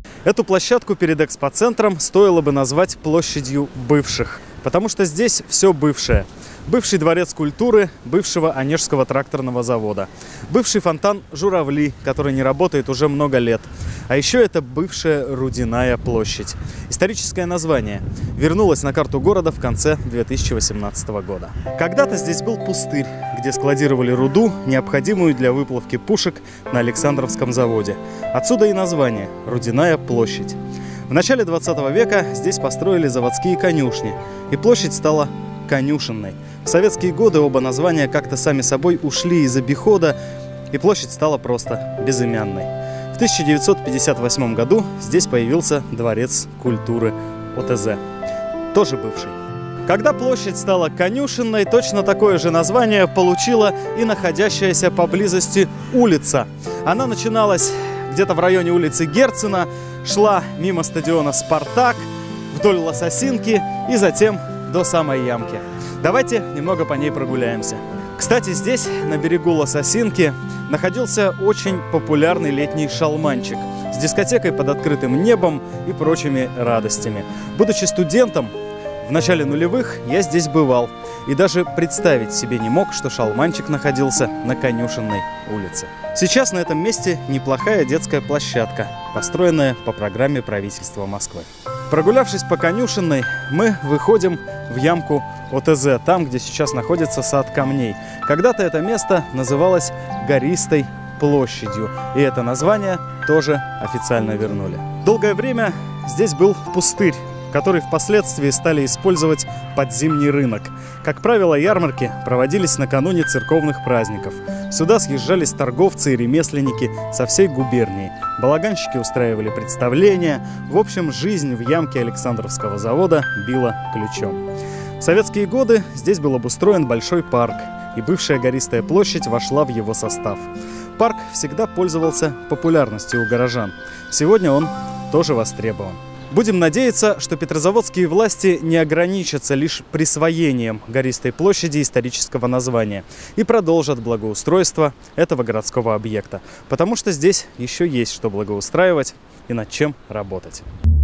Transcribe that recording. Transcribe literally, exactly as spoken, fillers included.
Эту площадку перед экспоцентром стоило бы назвать площадью бывших, потому что здесь все бывшее. Бывший дворец культуры бывшего Онежского тракторного завода. Бывший фонтан «Журавли», который не работает уже много лет. А еще это бывшая Рудяная площадь. Историческое название вернулось на карту города в конце две тысячи восемнадцатого года. Когда-то здесь был пустырь, где складировали руду, необходимую для выплавки пушек на Александровском заводе. Отсюда и название «Рудяная площадь». В начале двадцатого века здесь построили заводские конюшни, и площадь стала конюшенной. В советские годы оба названия как-то сами собой ушли из обихода, и площадь стала просто безымянной. В тысяча девятьсот пятьдесят восьмом году здесь появился Дворец культуры О Тэ Зэ, тоже бывший. Когда площадь стала конюшенной, точно такое же название получила и находящаяся поблизости улица. Она начиналась где-то в районе улицы Герцена, шла мимо стадиона «Спартак», вдоль Лососинки и затем до самой Ямки. Давайте немного по ней прогуляемся. Кстати, здесь, на берегу Лососинки, находился очень популярный летний шалманчик с дискотекой под открытым небом и прочими радостями. Будучи студентом, в начале нулевых я здесь бывал и даже представить себе не мог, что шалманчик находился на Конюшенной улице. Сейчас на этом месте неплохая детская площадка, построенная по программе правительства Москвы. Прогулявшись по Конюшенной, мы выходим в ямку О Тэ Зэ, там, где сейчас находится сад камней. Когда-то это место называлось Гористой площадью, и это название тоже официально вернули. Долгое время здесь был пустырь, который впоследствии стали использовать под зимний рынок. Как правило, ярмарки проводились накануне церковных праздников. Сюда съезжались торговцы и ремесленники со всей губернии. Балаганщики устраивали представления. В общем, жизнь в ямке Александровского завода била ключом. В советские годы здесь был обустроен большой парк, и бывшая Гористая площадь вошла в его состав. Парк всегда пользовался популярностью у горожан. Сегодня он тоже востребован. Будем надеяться, что петрозаводские власти не ограничатся лишь присвоением Гористой площади исторического названия и продолжат благоустройство этого городского объекта, потому что здесь еще есть что благоустраивать и над чем работать.